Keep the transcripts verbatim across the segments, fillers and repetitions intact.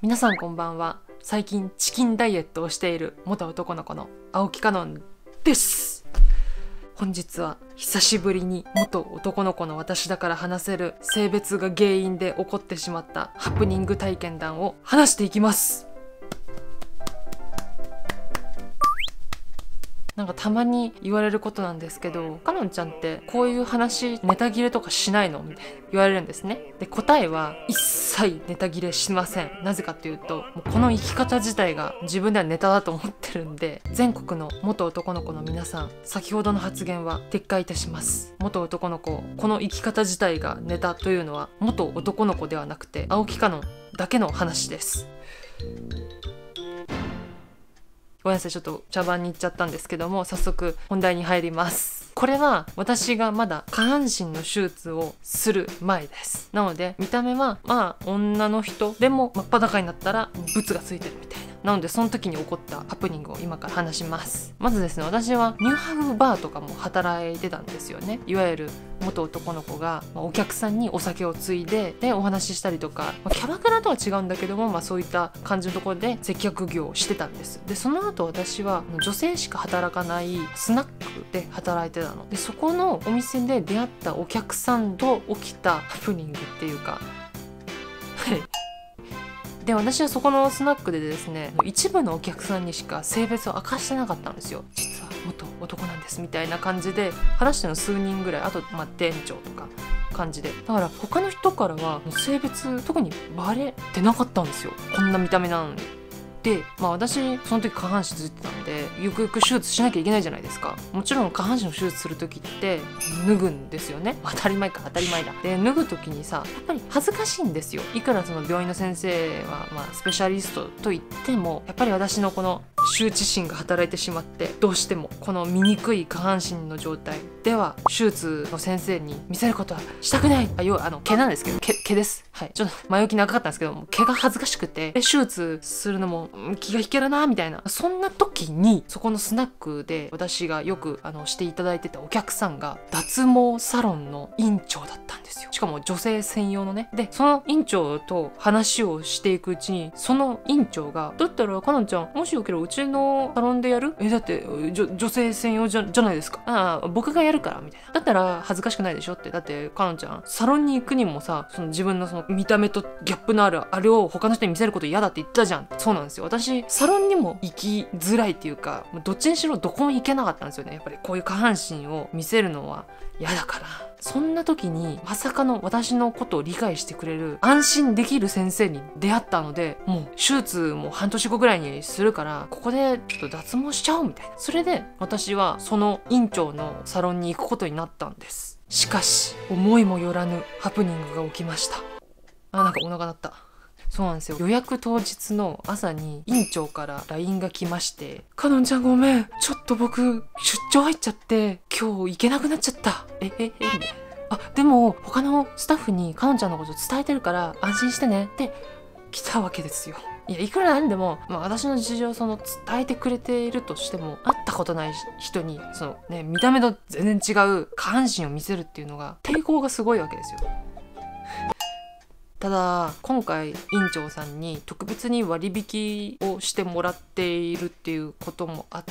皆さんこんばんは。最近チキンダイエットをしている元男の子の青木かのんです。本日は久しぶりに元男の子の私だから話せる性別が原因で起こってしまったハプニング体験談を話していきます。なんかたまに言われることなんですけど、かのんちゃんってこういう話ネタ切れとかしないのみたいな言われるんですね。で、答えは一切ネタ切れしません。なぜかっていうと、もうこの生き方自体が自分ではネタだと思ってるんで、全国の元男の子の皆さん、先ほどの発言は撤回いたします。元男の子、この生き方自体がネタというのは元男の子ではなくて青木かのんだけの話です。ごめんなさい、ちょっと茶番に行っちゃったんですけども、早速本題に入ります。これは私がまだ下半身の手術をする前です。なので見た目はまあ女の人でも真っ裸になったらブツがついてるみたいな。なのでその時に起こったハプニングを今から話します。まずですね、私はニューハグバーとかも働いてたんですよね。いわゆる元男の子がお客さんにお酒をついででお話ししたりとか、まあ、キャバクラとは違うんだけども、まあ、そういった感じのところで接客業をしてたんです。でその後私は女性しか働かないスナックで働いてたので、そこのお店で出会ったお客さんと起きたハプニングっていうかはいで、私はそこのスナックでですね、一部のお客さんにしか性別を明かしてなかったんですよ。実は元男なんですみたいな感じで話してるの数人ぐらい、あと、まあ、店長とか感じで、だから他の人からは性別特にバレてなかったんですよ。こんな見た目なのに。で、まあ私その時下半身ついてたんで、ゆくゆく手術しなきゃいけないじゃないですか。もちろん下半身の手術する時って脱ぐんですよね。当たり前か、当たり前だ。で脱ぐ時にさ、やっぱり恥ずかしいんですよ。いくらその病院の先生はまあスペシャリストと言っても、やっぱり私のこの羞恥心が働いてしまって、どうしてもこの醜い下半身の状態では手術の先生に見せることはしたくない。あ、要はあの毛なんですけど、毛毛です。はい、ちょっと前置き長かったんですけども、毛が恥ずかしくて手術するのも気が引けるなみたいな、そんな時にそこのスナックで私がよくあのしていただいてたお客さんが脱毛サロンの院長だったんですよ。しかも女性専用のね。でその院長と話をしていくうちに、その院長が「だったらかのんちゃん、もしよければうちのサロンでやる？えだって女性専用じゃ、じゃないですか。ああ僕がやるから」みたいな。だったら恥ずかしくないでしょって。だってかのんちゃんサロンに行くにもさ、その自分のその見た目とギャップのあるあれを他の人に見せること嫌だって言ったじゃん。そうなんですよ。私サロンにも行きづらいっていうか、どっちにしろどこも行けなかったんですよね。やっぱりこういう下半身を見せるのは嫌だから。そんな時にまさかの私のことを理解してくれる安心できる先生に出会ったので、もう手術も半年後ぐらいにするからここでちょっと脱毛しちゃおうみたいな。それで私はその院長のサロンに行くことになったんです。しかし思いもよらぬハプニングが起きました。あ、なんかお腹鳴った。そうなんですよ。予約当日の朝に院長から ライン が来まして「かのんちゃんごめん、ちょっと僕出張入っちゃって今日行けなくなっちゃった。えええみたいな。あ、でも他のスタッフにかのんちゃんのこと伝えてるから安心してね」って来たわけですよ。いや、いくらなんでも、まあ、私の事情をその伝えてくれているとしても、会ったことない人にそのね、見た目と全然違う下半身を見せるっていうのが抵抗がすごいわけですよ。ただ今回院長さんに特別に割引をしてもらっているっていうこともあって、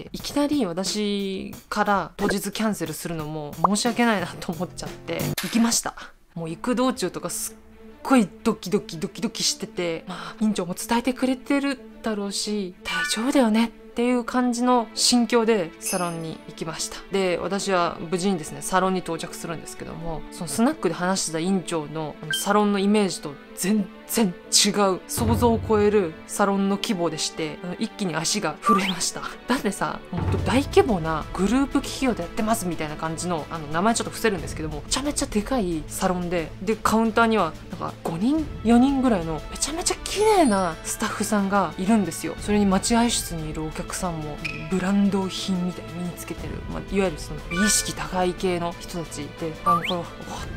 いきなり私から当日キャンセルするのも申し訳ないなと思っちゃって行きました。もう行く道中とかすっごいドキドキドキドキしてて、まあ院長も伝えてくれてるだろうし大丈夫だよねっていう感じの心境でサロンに行きました。で私は無事にですねサロンに到着するんですけども、そのスナックで話してた院長のサロンのイメージと全然違う、想像を超えるサロンの規模でして、一気に足が震えました。だってさ、ほんと大規模なグループ企業でやってますみたいな感じの、あの名前ちょっと伏せるんですけども、めちゃめちゃでかいサロンで、でカウンターにはなんかごにんよにんぐらいのめちゃめちゃ綺麗なスタッフさんがいるんですよ。それに待合室にいるお客さんもブランド品みたいに身につけてる、まあ、いわゆるその美意識高い系の人たちで、あのこの終わった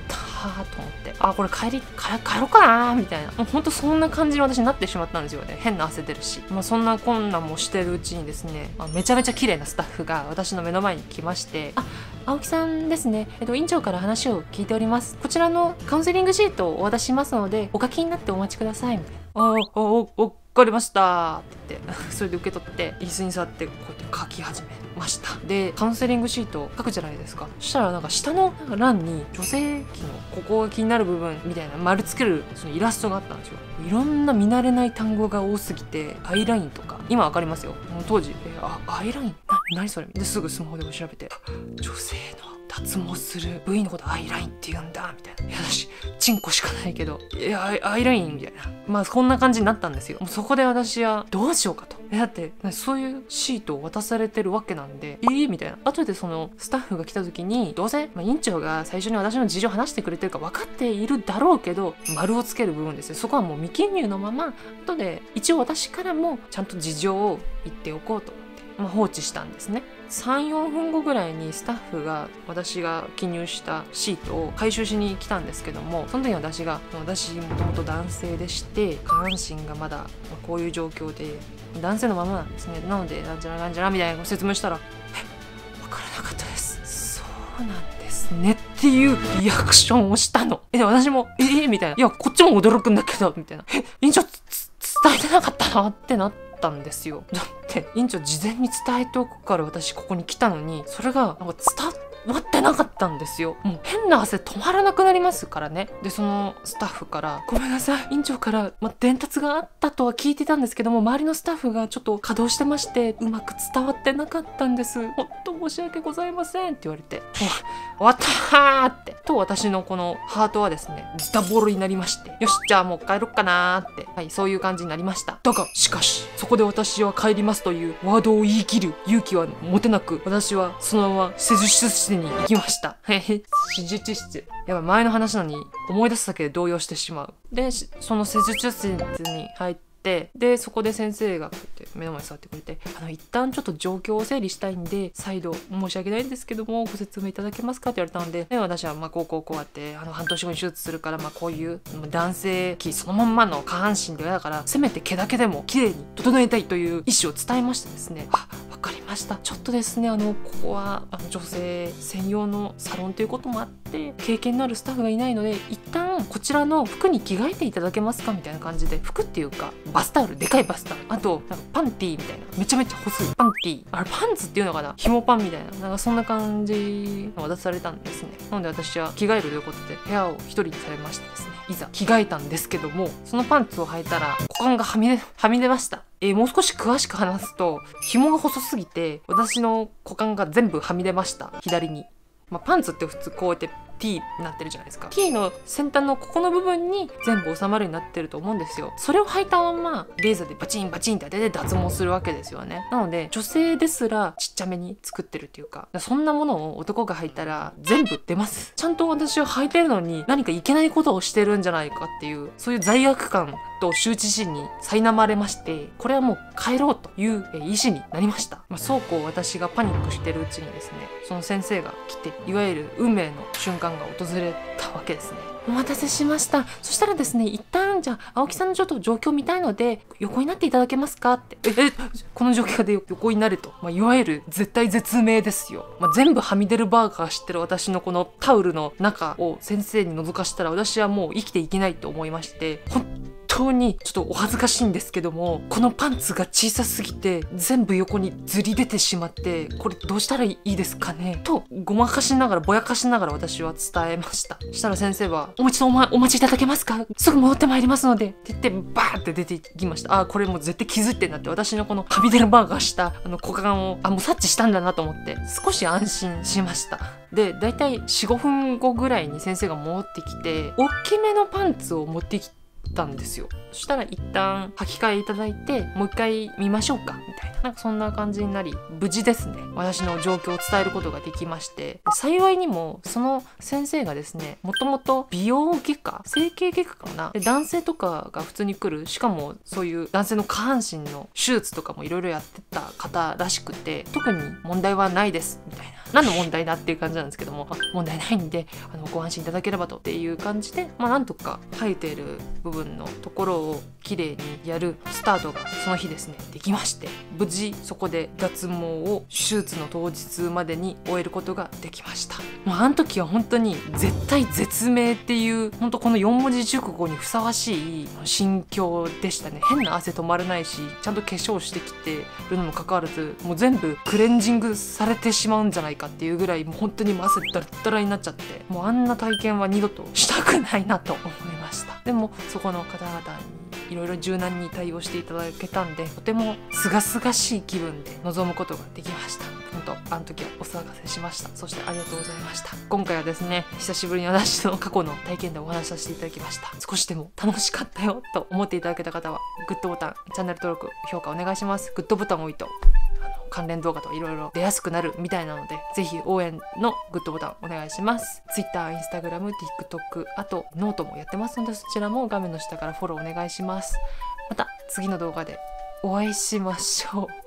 はと思って、あこれ帰り帰帰ろうかなみたいな、もうほんとそんな感じの私になってしまったんですよね。変な汗出るし、まあ、そんなこんなんもしてるうちにですね、あめちゃめちゃ綺麗なスタッフが私の目の前に来まして、あ青木さんですね、えっと、院長から話を聞いております。こちらのカウンセリングシートをお渡ししますのでお書きになってお待ちくださいみたいな。ああおおわかりましたって言ってそれで受け取って椅子に座ってこうやって書き始めました。でカウンセリングシート書くじゃないですか。そしたらなんか下の欄に女性器のここが気になる部分みたいな丸つけるそのイラストがあったんですよ。いろんな見慣れない単語が多すぎて、アイラインとか今わかりますよ。当時えあアイラインな何それですぐスマホで調べて、女性の脱毛する部位のことアイラインって言うんだみたいな。いや私チンコしかないけどいやアイアイラインみたいな、まあこんな感じになったんですよ。もうそこで私はどうしようかと。えだってそういうシートを渡されてるわけなんでえー、みたいな。後でそのスタッフが来た時にどうせ、まあ、院長が最初に私の事情を話してくれてるか分かっているだろうけど、丸をつける部分ですよ。そこはもう未記入のまま後で一応私からもちゃんと事情を言っておこうと思って、まあ、放置したんですね。さん、よんぷんごぐらいにスタッフが私が記入したシートを回収しに来たんですけども、その時に私が私もともと男性でして下半身がまだこういう状況で男性のままなんですね。なのでなんちゃらなんちゃらみたいな説明したらえ分からなかったです、そうなんですねっていうリアクションをしたの。えで私もえー、みたいな、いやこっちも驚くんだけどみたいな、え院長伝えてなかったなってなってたんですよ。だって院長事前に伝えておくから私ここに来たのに、それがなんか伝わってなかったんですよ。もう変な汗止まらなくなりますからね。でそのスタッフからごめんなさい院長から、まあ、伝達があったとは聞いてたんですけども、周りのスタッフがちょっと稼働してましてうまく伝わってなかったんです、本当申し訳ございませんって言われて、終わったーってと私のこのハートはですねズタボロになりまして、よしじゃあもう帰ろっかなーって、はいそういう感じになりました。だがしかしそこで私は帰りますというワードを言い切る勇気は持てなく、私はそのまま施術室に行きました。へへ施術室やばい前の話なのに思い出すだけで動揺してしまう。でその施術室に入って、でそこで先生がこうやって目の前に座ってくれて、あの一旦ちょっと状況を整理したいんで再度申し訳ないんですけどもご説明いただけますかって言われたので、で私はまあこうこうこうやってあの半年後に手術するから、まあこういう男性器そのまんまの下半身ではだからせめて毛だけでも綺麗に整えたいという意思を伝えましてですね、あわかりました、ちょっとですねあのここはあの女性専用のサロンということもあって経験のあるスタッフがいないので一旦こちらの服に着替えていただけますかみたいな感じで、服っていうかバスタオル、でかいバスタオル、あとなんかパンティーみたいなめちゃめちゃ細いパンティー、あれパンツっていうのかな、紐パンみたいな、なんかそんな感じが渡されたんですね。なので私は着替えるということで部屋を一人にされましてですね、いざ着替えたんですけども、そのパンツを履いたら股間がはみ出はみ出ました。えー、もう少し詳しく話すと紐が細すぎて私の股間が全部はみ出ました、左に。まあ、パンツって普通こうやって T になってるじゃないですか。 T の先端のここの部分に全部収まるようになってると思うんですよ。それを履いたままレーザーでバチンバチンって当てて脱毛するわけですよね。なので女性ですらちっちゃめに作ってるっていうか、そんなものを男が履いたら全部出ます。ちゃんと私は履いてるのに何かいけないことをしてるんじゃないかっていう、そういう罪悪感と羞恥心に苛まれまして、これはもう帰ろうという意思になりました。まあ、そうこう私がパニックしてるうちにですね、その先生が来ていわゆる運命の瞬間が訪れたわけですね。お待たせしました。そしたらですね、一旦じゃあ青木さんのちょっと状況見たいので横になっていただけますかって。ええこの状況で横になると、まあ、いわゆる絶対絶命ですよ。まあ、全部はみ出るバーガー知ってる私のこのタオルの中を先生に覗かしたら私はもう生きていけないと思いまして、本当にちょっとお恥ずかしいんですけども、このパンツが小さすぎて全部横にずり出てしまって、これどうしたらいいですかねとごまかしながらぼやかしながら私は伝えました。そしたら先生は「もう一度お,、ま、お待ちいただけますか、すぐ戻ってまいりますので」って言ってバーって出ていきました。あーこれもう絶対気づいてんなって、私のこのはみ出るバーガーしたあの股間をあもう察知したんだなと思って少し安心しました。でだいたいよん、ごふんごぐらいに先生が戻ってきて大きめのパンツを持ってきてたんですよ。そしたら一旦履き替えいただいてもう一回見ましょうかみたいな、なんかそんな感じになり無事ですね私の状況を伝えることができまして、幸いにもその先生がですねもともと美容外科整形外科かなで男性とかが普通に来る、しかもそういう男性の下半身の手術とかもいろいろやってた方らしくて特に問題はないですみたいな何の問題だっていう感じなんですけども、あ問題ないんであのご安心いただければとっていう感じで、まあ、なんとか生えている部分のところを綺麗にやるスタートがその日ですねできまして、無事そこで脱毛を手術の当日までに終えることができました。もうあの時は本当に絶対絶命っていう本当このよん文字熟語にふさわしい心境でしたね。変な汗止まらないし、ちゃんと化粧してきてるのにもかかわらず、もう全部クレンジングされてしまうんじゃないかっていうぐらい、もう本当にもう汗だらだらになっちゃって、もうあんな体験は二度としたくないなと思いました。でもそこの方々にいろいろ柔軟に対応していただけたんで、とても清々しい気分で臨むことができました。本当あの時はお騒がせしました。そしてありがとうございました。今回はですね、久しぶりに私の過去の体験でお話しさせていただきました。少しでも楽しかったよと思っていただけた方はグッドボタン、チャンネル登録、評価お願いします。グッドボタンを多いとあの関連動画といろいろ出やすくなるみたいなので、ぜひ応援のグッドボタンお願いします。 Twitter、Instagram、TikTok、あとノートもやってますので、そちらも画面の下からフォローお願いします。また次の動画でお会いしましょう。